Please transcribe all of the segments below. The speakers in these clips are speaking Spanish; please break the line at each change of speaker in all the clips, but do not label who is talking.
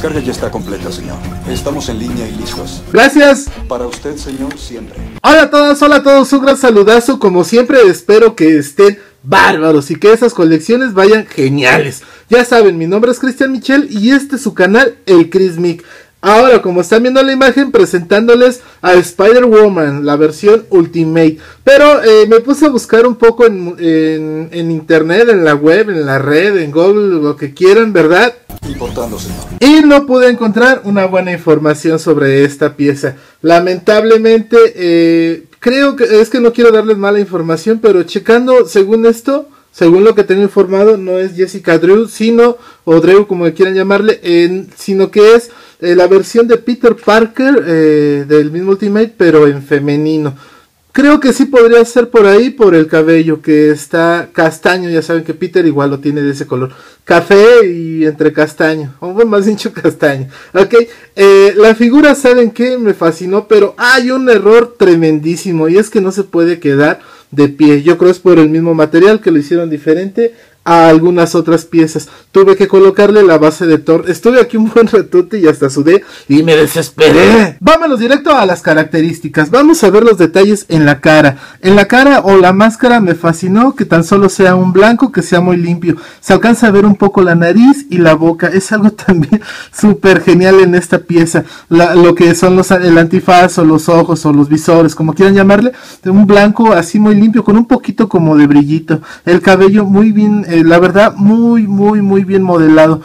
descarga ya está completa, señor. Estamos en línea y listos.
Gracias.
Para usted, señor, siempre.
Hola a todos, un gran saludazo. Como siempre, espero que estén bárbaros y que esas colecciones vayan geniales. Ya saben, mi nombre es Cristian Michel y este es su canal, el Chris Mick. Ahora, como están viendo la imagen, presentándoles a Spider-Woman, la versión Ultimate. Pero me puse a buscar un poco en internet, en la web, en la red, en Google, lo que quieran, ¿verdad?
Importando, señor.
Y no pude encontrar una buena información sobre esta pieza. Lamentablemente, creo que es que no quiero darles mala información, pero checando, según esto, según lo que tengo informado, no es Jessica Drew, o Drew como quieran llamarle, sino que es la versión de Peter Parker del mismo Ultimate, pero en femenino. Creo que sí podría ser por ahí, por el cabello, que está castaño. Ya saben que Peter igual lo tiene de ese color, café y entre castaño, o más dicho castaño. Ok, la figura, ¿saben qué? Me fascinó, pero hay un error tremendísimo, y es que no se puede quedar de pie. Yo creo es por el mismo material que lo hicieron diferente a algunas otras piezas. Tuve que colocarle la base de Thor. Estuve aquí un buen ratote y hasta sudé y me desesperé. Vámonos directo a las características. Vamos a ver los detalles en la cara. En la cara o la máscara me fascinó que tan solo sea un blanco, que sea muy limpio. Se alcanza a ver un poco la nariz y la boca. Es algo también súper genial en esta pieza. Lo que son el antifaz o los ojos o los visores, como quieran llamarle. De un blanco así muy limpio con un poquito como de brillito. El cabello muy bien, la verdad muy bien modelado.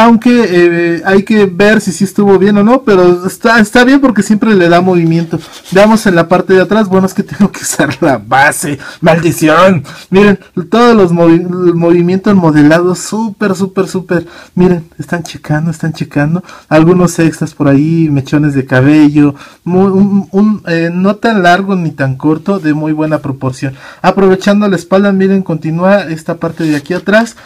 Aunque hay que ver si estuvo bien o no, pero está bien porque siempre le da movimiento. Veamos en la parte de atrás. Bueno, es que tengo que usar la base. ¡Maldición! Miren, todos los movimientos modelados súper. Miren, están checando. Algunos extras por ahí, mechones de cabello. No tan largo ni tan corto, de muy buena proporción. Aprovechando la espalda, miren, continúa esta parte de aquí atrás.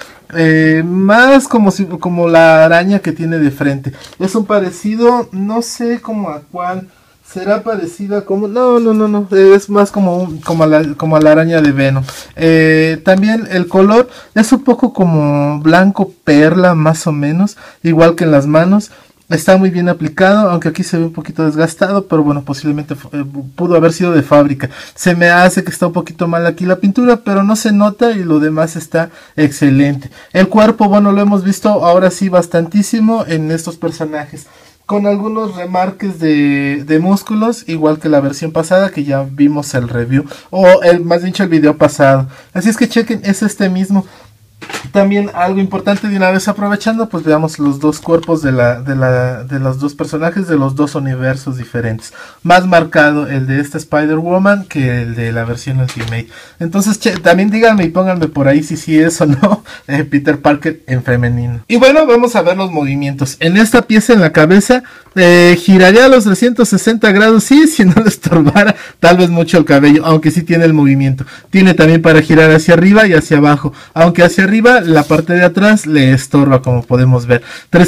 Más como la araña que tiene de frente. Es un parecido, no sé como a cuál. Será parecida como... No. Es más como a la araña de Venom. También el color es un poco como blanco perla, más o menos. Igual que en las manos. Está muy bien aplicado, aunque aquí se ve un poquito desgastado, pero bueno, posiblemente pudo haber sido de fábrica. Se me hace que está un poquito mal aquí la pintura, pero no se nota y lo demás está excelente. El cuerpo, bueno, lo hemos visto ahora sí bastantísimo en estos personajes, con algunos remarques de músculos, igual que la versión pasada que ya vimos el review, más dicho el video pasado. Así es que chequen, es este mismo. También algo importante, de una vez aprovechando, pues veamos los dos cuerpos de los dos personajes de los dos universos diferentes. Más marcado el de esta Spider-Woman que el de la versión Ultimate. Entonces también díganme y pónganme por ahí si es o no Peter Parker en femenino. Y bueno, vamos a ver los movimientos. En esta pieza en la cabeza giraría a los 360 grados, sí, si no le estorbara tal vez mucho el cabello, aunque sí tiene el movimiento. Tiene también para girar hacia arriba y hacia abajo, aunque hacia arriba la parte de atrás le estorba, como podemos ver.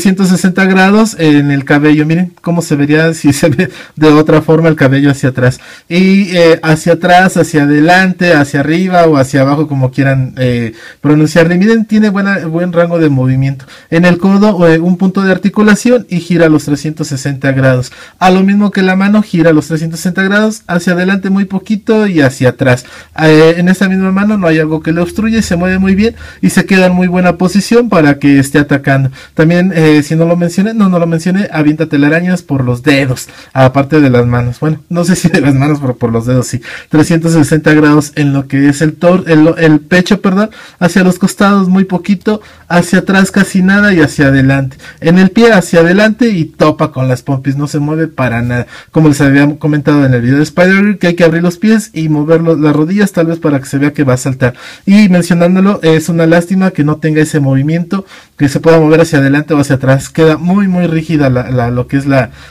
360 grados en el cabello, miren cómo se vería si se ve de otra forma el cabello hacia atrás. Y hacia atrás, hacia adelante, hacia arriba o hacia abajo, como quieran pronunciarle. Miren, tiene buen rango de movimiento. En el codo un punto de articulación y gira a los 360 grados. A lo mismo que la mano, gira a los 360 grados, hacia adelante muy poquito y hacia atrás. En esta misma mano no hay algo que le obstruye, se mueve muy bien y se queda en muy buena posición para que esté atacando. También, si no lo mencioné, avienta telarañas por los dedos, aparte de las manos. Bueno, no sé si de las manos, pero por los dedos sí. 360 grados en lo que es el pecho, perdón, hacia los costados muy poquito, hacia atrás casi nada y hacia adelante. En el pie hacia adelante y topa con las pompis, no se mueve para nada. Como les había comentado en el video de Spider-Girl, que hay que abrir los pies y mover las rodillas tal vez para que se vea que va a saltar. Y mencionándolo, es una lástima que no tenga ese movimiento, que se pueda mover hacia adelante o hacia atrás. Queda muy rígida lo que es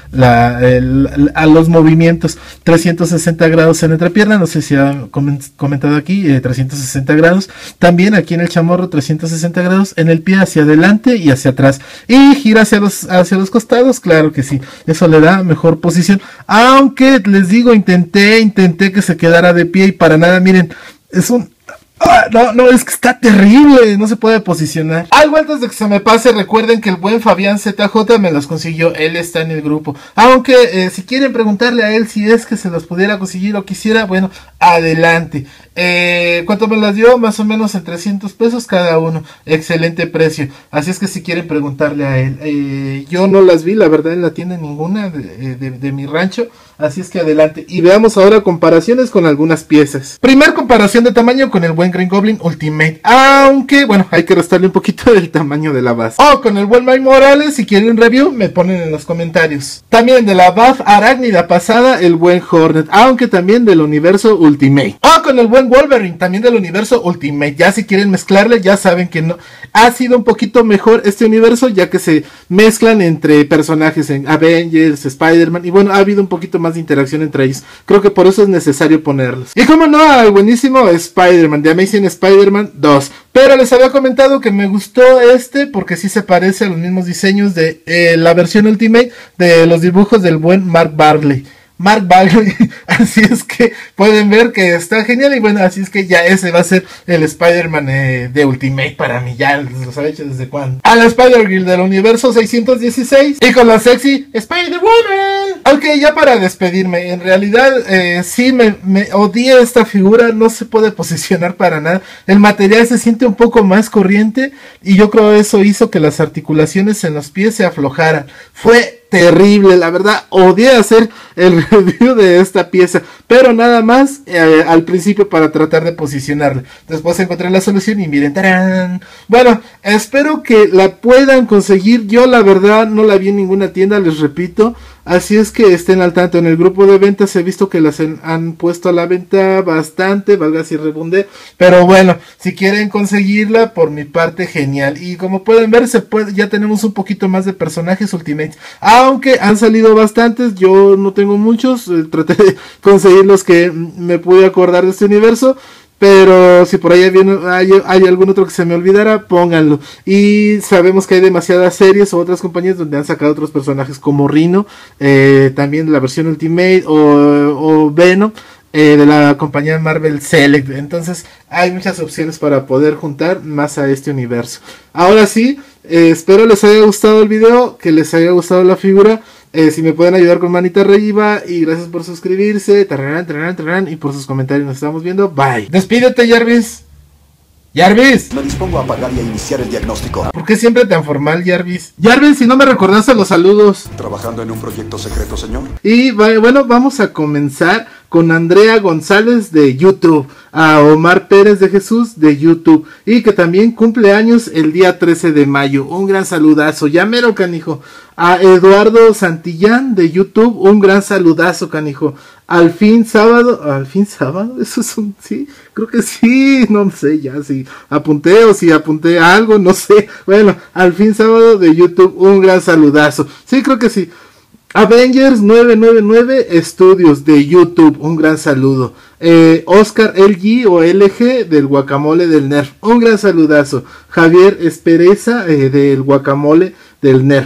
a los movimientos. 360 grados en la entrepierna, no sé si han comentado aquí, 360 grados. También aquí en el chamorro 360 grados, en el pie hacia adelante y hacia atrás. Y gira hacia los costados, claro que sí. Eso le da mejor posición. Aunque les digo, intenté que se quedara de pie y para nada, miren, es un... No, es que está terrible, no se puede posicionar. Algo antes de que se me pase, recuerden que el buen Fabián ZJ me los consiguió, él está en el grupo. Aunque si quieren preguntarle a él si es que se los pudiera conseguir o quisiera, bueno, adelante. ¿Cuánto me las dio? Más o menos en 300 pesos cada uno, excelente precio. Así es que si quieren preguntarle a él, yo no las vi, la verdad, en la tienda ninguna de mi rancho. Así es que adelante. Y veamos ahora comparaciones con algunas piezas. Primer comparación de tamaño con el buen Green Goblin Ultimate. Aunque, bueno, hay que restarle un poquito del tamaño de la base. O con el buen Mike Morales, si quieren un review, me ponen en los comentarios. También de la buff arácnida pasada, el buen Hornet. Aunque también del universo Ultimate. O con el buen Wolverine, también del universo Ultimate. Ya si quieren mezclarle, ya saben que no. Ha sido un poquito mejor este universo, ya que se mezclan entre personajes en Avengers, Spider-Man. Y bueno, ha habido un poquito más de interacción entre ellos. Creo que por eso es necesario ponerlos. Y como no, al buenísimo Spider-Man, de Amazing Spider-Man 2. Pero les había comentado que me gustó porque sí se parece a los mismos diseños de la versión Ultimate de los dibujos del buen Mark Bagley. Así es que pueden ver que está genial. Y bueno, así es que ya ese va a ser el Spider-Man de Ultimate para mí. Ya los había hecho desde cuando. A la Spider-Girl del universo 616. Y con la sexy Spider-Woman. Ok, ya para despedirme. En realidad sí me odié esta figura. No se puede posicionar para nada. El material se siente un poco más corriente. Y yo creo eso hizo que las articulaciones en los pies se aflojaran. Fue terrible, la verdad, odié hacer el review de esta pieza, pero nada más al principio para tratar de posicionarla. Después encontré la solución y miren, ¡tarán! Bueno, espero que la puedan conseguir. Yo la verdad no la vi en ninguna tienda, les repito. Así es que estén al tanto. En el grupo de ventas he visto que las han puesto a la venta bastante, valga si rebundé. Pero bueno, si quieren conseguirla, por mi parte, genial. Y como pueden ver, ya tenemos un poquito más de personajes Ultimate. Aunque han salido bastantes, yo no tengo muchos. Traté de conseguir los que me pude acordar de este universo. Pero si por ahí hay algún otro que se me olvidara, pónganlo. Y sabemos que hay demasiadas series o otras compañías donde han sacado otros personajes como Rhino, también la versión Ultimate o Venom, de la compañía Marvel Select. Entonces hay muchas opciones para poder juntar más a este universo. Ahora sí, espero les haya gustado el video, que les haya gustado la figura. Si me pueden ayudar con manita arriba. Y gracias por suscribirse. Y por sus comentarios. Nos estamos viendo. Bye. Despídete, Jarvis. Jarvis.
Me dispongo a apagar y a iniciar el diagnóstico.
¿Por qué siempre tan formal, Jarvis? Jarvis, si no me recordaste los saludos.
Trabajando en un proyecto secreto, señor.
Y bueno, vamos a comenzar con Andrea González de YouTube, a Omar Pérez de Jesús de YouTube, y que también cumple años el día 13 de mayo. Un gran saludazo, ya mero, canijo. A Eduardo Santillán de YouTube, un gran saludazo, canijo. Al fin sábado, eso es sí, creo que sí, no sé ya si apunté o si apunté algo, no sé. Bueno, al fin sábado de YouTube, un gran saludazo. Sí, creo que sí. Avengers 999 Studios de YouTube, un gran saludo. Oscar LG o LG del Guacamole del Nerf, un gran saludazo. Javier Espereza del Guacamole del Nerf,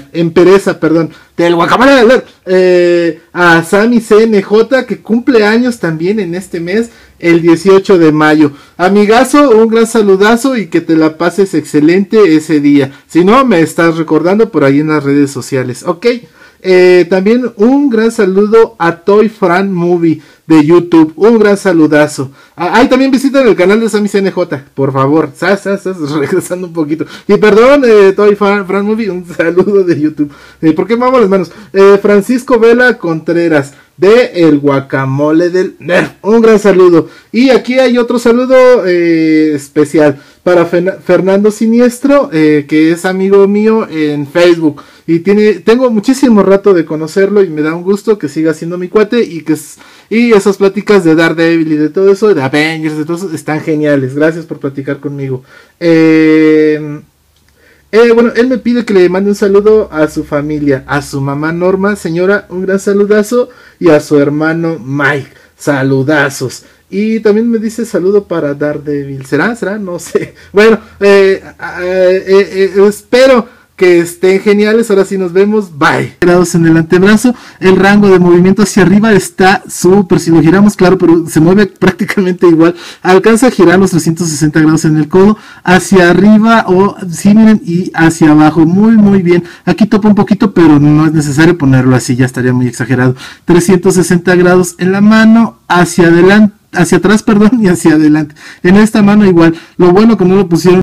del Guacamole del Nerf. A Sammy CNJ, que cumple años también en este mes, el 18 de mayo. Amigazo, un gran saludazo y que te la pases excelente ese día. Si no, me estás recordando por ahí en las redes sociales, ok. También un gran saludo a Toy Fran Movie de YouTube, un gran saludazo. También visiten el canal de Sammy CNJ, por favor. Regresando un poquito. Y perdón, Toy Fran Movie, un saludo de YouTube. ¿Por qué vamos las manos? Francisco Vela Contreras de El Guacamole del Nerf, un gran saludo. Y aquí hay otro saludo especial para Fernando Siniestro, que es amigo mío en Facebook. Y tengo muchísimo rato de conocerlo y me da un gusto que siga siendo mi cuate y esas pláticas de Daredevil y de todo eso, de Avengers, de todo eso, están geniales. Gracias por platicar conmigo. Bueno, él me pide que le mande un saludo a su familia, a su mamá Norma, señora, un gran saludazo, y a su hermano Mike, saludazos. Y también me dice saludo para Daredevil. ¿Será? No sé. Bueno, espero que estén geniales, ahora sí nos vemos, bye. Grados en el antebrazo, el rango de movimiento hacia arriba está súper, si lo giramos, claro, pero se mueve prácticamente igual, alcanza a girar los 360 grados en el codo, hacia arriba, o sí, miren, y hacia abajo, muy bien, aquí topa un poquito, pero no es necesario ponerlo así, ya estaría muy exagerado, 360 grados en la mano, hacia adelante, hacia atrás, perdón, y hacia adelante, en esta mano igual, lo bueno que no lo pusieron